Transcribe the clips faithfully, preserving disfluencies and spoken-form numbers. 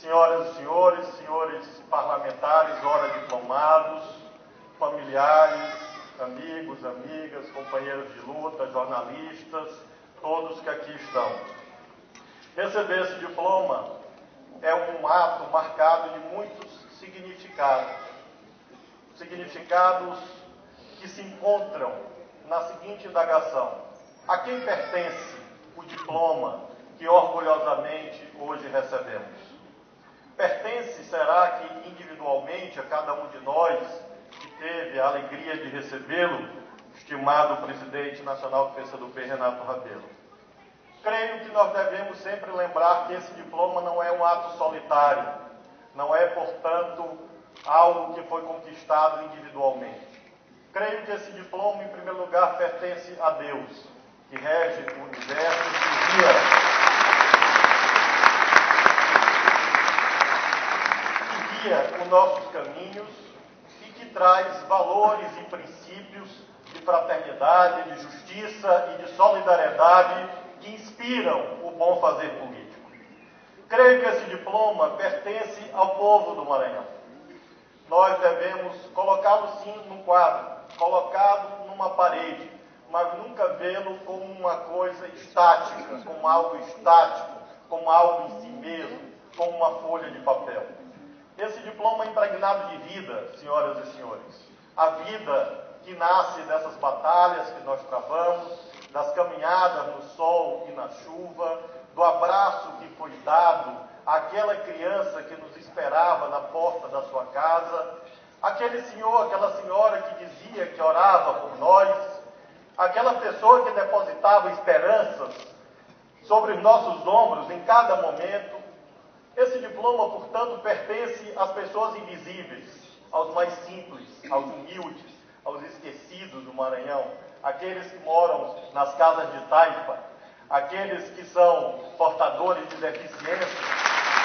senhoras e senhores, senhores parlamentares, ora diplomados, familiares, amigos, amigas, companheiros de luta, jornalistas, todos que aqui estão. Receber esse diploma é um ato marcado de muitos significados. Significados que se encontram na seguinte indagação: a quem pertence o diploma que orgulhosamente hoje recebemos? Pertence, será que individualmente, a cada um de nós que teve a alegria de recebê-lo, estimado presidente nacional do P C do B, Renato Rabelo? Creio que nós devemos sempre lembrar que esse diploma não é um ato solitário, não é, portanto, algo que foi conquistado individualmente. Creio que esse diploma, em primeiro lugar, pertence a Deus, que rege o universo, que guia, que guia os nossos caminhos e que traz valores e princípios de fraternidade, de justiça e de solidariedade que inspiram o bom fazer político. Creio que esse diploma pertence ao povo do Maranhão. Nós devemos colocá-lo sim num quadro, colocá-lo numa parede, mas nunca vê-lo como uma coisa estática, como algo estático, como algo em si mesmo, como uma folha de papel. Esse diploma é impregnado de vida, senhoras e senhores. A vida que nasce dessas batalhas que nós travamos, das caminhadas no sol e na chuva, do abraço que foi dado àquela criança que nos esperava na porta da sua casa, aquele senhor, aquela senhora que dizia que orava por nós, aquela pessoa que depositava esperanças sobre os nossos ombros em cada momento. Esse diploma, portanto, pertence às pessoas invisíveis, aos mais simples, aos humildes, aos esquecidos do Maranhão, aqueles que moram nas casas de taipa, aqueles que são portadores de deficiência,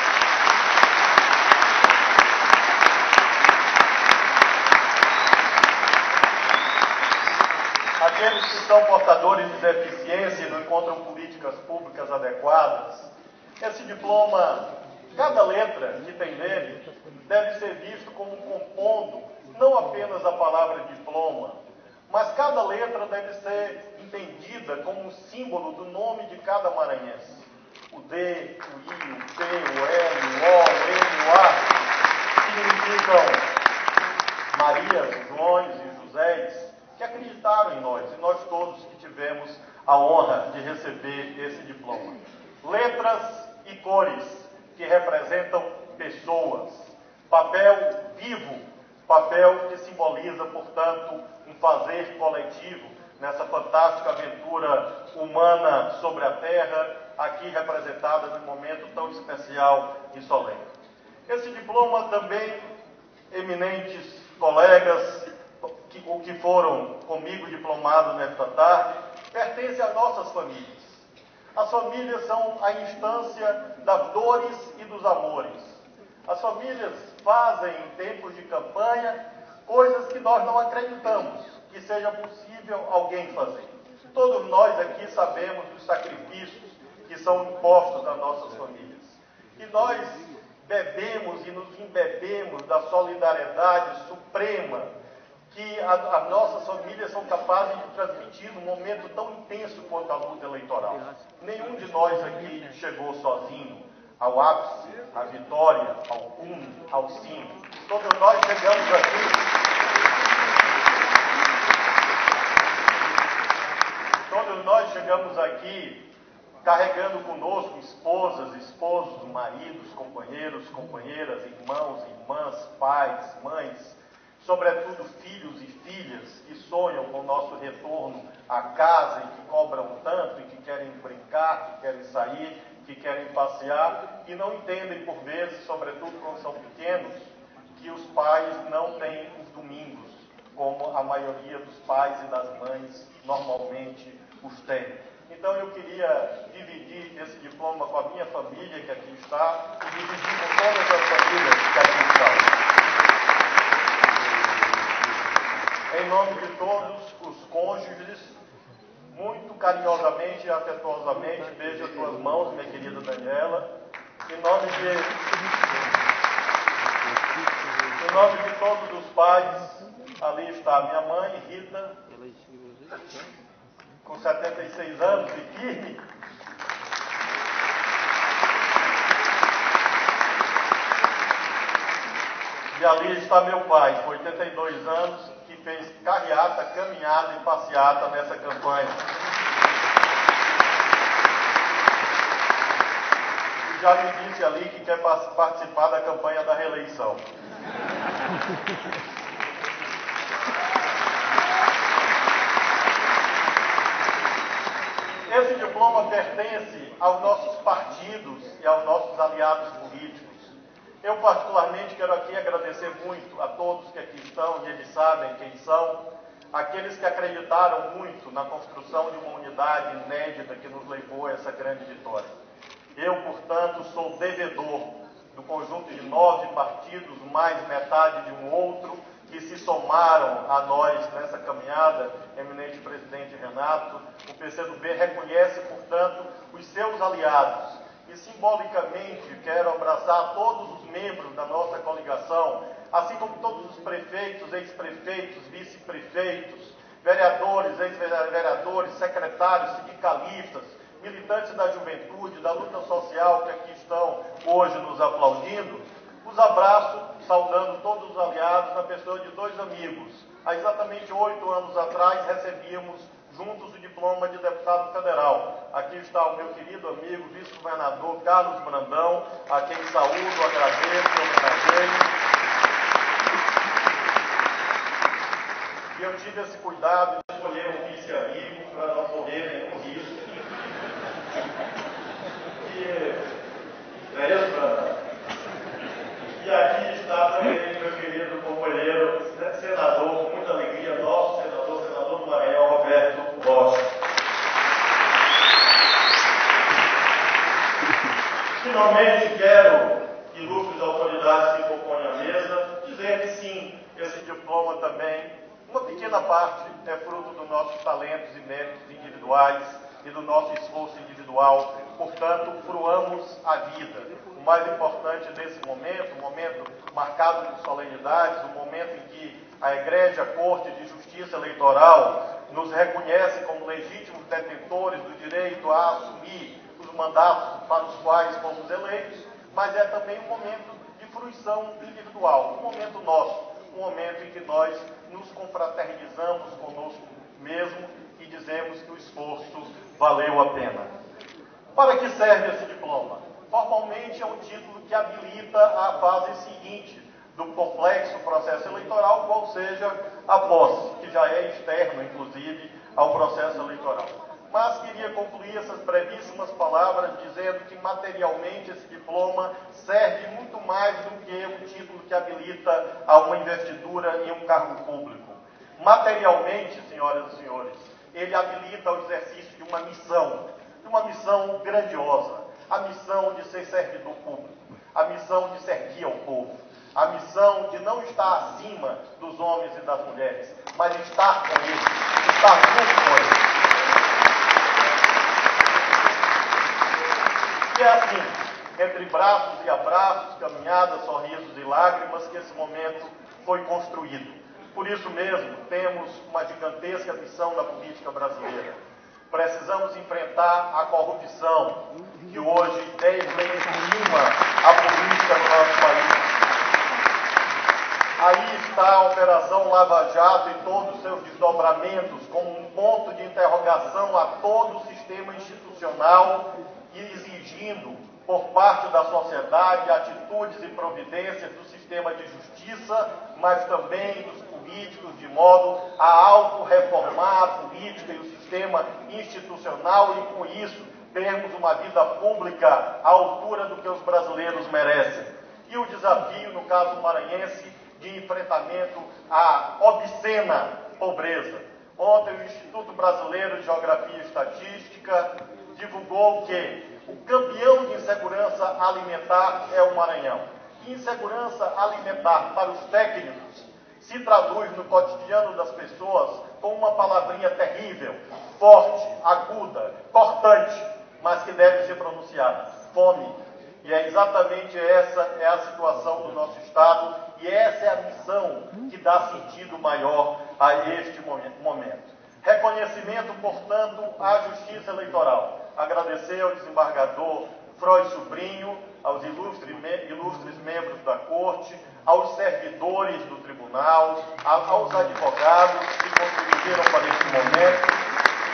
aqueles que são portadores de deficiência e não encontram políticas públicas adequadas. Esse diploma, cada letra que tem nele, deve ser visto como compondo não apenas a palavra diploma, mas cada letra deve ser entendida como um símbolo do nome de cada maranhense. O D, o I, o P, o L, o O, o N, o A significam Marias, Joões e Josés, que acreditaram em nós, e nós todos que tivemos a honra de receber esse diploma. Letras e cores que representam pessoas, papel vivo, papel que simboliza, portanto, um fazer coletivo nessa fantástica aventura humana sobre a Terra, aqui representada num momento tão especial e solene. Esse diploma também, eminentes colegas que, que foram comigo diplomados nesta tarde, pertence às nossas famílias. As famílias são a instância das dores e dos amores. As famílias fazem, em tempos de campanha, coisas que nós não acreditamos que seja possível alguém fazer. Todos nós aqui sabemos dos sacrifícios que são impostos nas nossas famílias. E nós bebemos e nos embebemos da solidariedade suprema que as nossas famílias são capazes de transmitir num momento tão intenso quanto a luta eleitoral. Nenhum de nós aqui chegou sozinho ao ápice, à vitória, ao cume, ao cimo. Todos nós chegamos aqui Todos nós chegamos aqui carregando conosco esposas, esposos, maridos, companheiros, companheiras, irmãos, irmãs, pais, mães, sobretudo filhos e filhas que sonham com o nosso retorno à casa e que cobram tanto e que querem brincar, que querem sair, que querem passear e não entendem por vezes, sobretudo quando são pequenos, que os pais não têm os domingos, como a maioria dos pais e das mães normalmente os têm. Então eu queria dividir esse diploma com a minha família que aqui está e dividir com todas as famílias que aqui estão. Em nome de todos os cônjuges, muito carinhosamente e afetuosamente, beijo as tuas mãos, minha querida Daniela. Em nome de Em nome de todos os pais, ali está minha mãe, Rita, com setenta e seis anos e firme. E ali está meu pai, com oitenta e dois anos, que fez carreata, caminhada e passeata nessa campanha. E já me disse ali que quer participar da campanha da reeleição. Esse diploma pertence aos nossos partidos e aos nossos aliados políticos. Eu, particularmente, quero aqui agradecer muito a todos que aqui estão, e eles sabem quem são, aqueles que acreditaram muito na construção de uma unidade inédita que nos levou a essa grande vitória. Eu, portanto, sou devedor do conjunto de nove partidos, mais metade de um outro, que se somaram a nós nessa caminhada, eminente presidente Renato. O P C do B reconhece, portanto, os seus aliados. E simbolicamente quero abraçar todos os membros da nossa coligação, assim como todos os prefeitos, ex-prefeitos, vice-prefeitos, vereadores, ex-vereadores, secretários, sindicalistas, militantes da juventude, da luta social que aqui estão hoje nos aplaudindo. Os abraço, saudando todos os aliados na pessoa de dois amigos. Há exatamente oito anos atrás recebíamos juntos o diploma de deputado federal. Aqui está o meu querido amigo, vice-governador Carlos Brandão, a quem saúdo, agradeço, homenageio. E eu tive esse cuidado de escolher um vice-amigo para não correrem com risco. E é isso, Brandão. E aqui está também meu querido companheiro, senador, com muita alegria, nosso senador, senador do Maranhão, Roberto Rocha. Finalmente quero, ilustres autoridades que compõem a mesa, dizer que sim, esse diploma também, uma pequena parte, é fruto dos nossos talentos e méritos individuais e do nosso esforço individual. Portanto, fruamos a vida. O mais importante nesse momento, um momento marcado por solenidades, um momento em que a Egrégia Corte de Justiça Eleitoral nos reconhece como legítimos detentores do direito a assumir os mandatos para os quais fomos eleitos, mas é também um momento de fruição individual, um momento nosso, um momento em que nós nos confraternizamos conosco mesmo e dizemos que o esforço valeu a pena. Para que serve esse diploma? Formalmente é um título que habilita a fase seguinte do complexo processo eleitoral, qual seja a posse, que já é externo, inclusive, ao processo eleitoral. Mas queria concluir essas brevíssimas palavras dizendo que materialmente esse diploma serve muito mais do que um título que habilita a uma investidura em um cargo público. Materialmente, senhoras e senhores, ele habilita o exercício de uma missão, de uma missão grandiosa, a missão de ser servidor público, a missão de servir ao povo, a missão de não estar acima dos homens e das mulheres, mas estar com eles, estar junto com eles. E é assim, entre braços e abraços, caminhadas, sorrisos e lágrimas, que esse momento foi construído. Por isso mesmo, temos uma gigantesca missão na política brasileira. Precisamos enfrentar a corrupção, que hoje deslegitima a política no nosso país. Aí está a Operação Lava Jato e todos os seus desdobramentos como um ponto de interrogação a todo o sistema institucional e exigindo, por parte da sociedade, atitudes e providências do sistema de justiça, mas também dos políticos, de modo a autorreformar a política e o sistema institucional e, com isso, termos uma vida pública à altura do que os brasileiros merecem. E o desafio, no caso maranhense, de enfrentamento à obscena pobreza. Ontem, o Instituto Brasileiro de Geografia e Estatística divulgou que o campeão de insegurança alimentar é o Maranhão. E insegurança alimentar, para os técnicos, se traduz no cotidiano das pessoas com uma palavrinha terrível, forte, aguda, cortante, mas que deve ser pronunciada: fome. E é exatamente essa é a situação do nosso Estado e essa é a missão que dá sentido maior a este momento. Reconhecimento, portanto, à Justiça Eleitoral. Agradecer ao desembargador Froy Sobrinho, aos ilustres, ilustres membros da Corte, aos servidores do Tribunal, aos advogados que contribuíram para esse momento.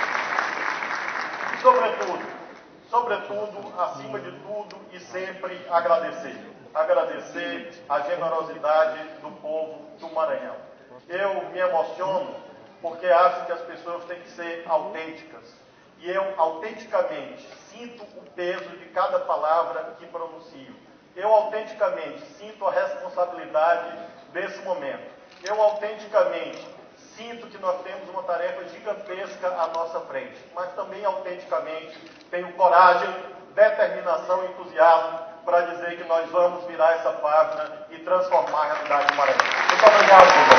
E, sobretudo, sobretudo, acima de tudo e sempre agradecer. Agradecer a generosidade do povo do Maranhão. Eu me emociono porque acho que as pessoas têm que ser autênticas. E eu, autenticamente, sinto o peso de cada palavra que pronuncio. Eu, autenticamente, sinto a responsabilidade desse momento. Eu, autenticamente, sinto que nós temos uma tarefa gigantesca à nossa frente. Mas também, autenticamente, tenho coragem, determinação e entusiasmo para dizer que nós vamos virar essa página e transformar a realidade do Maranhão. Muito obrigado, senhor.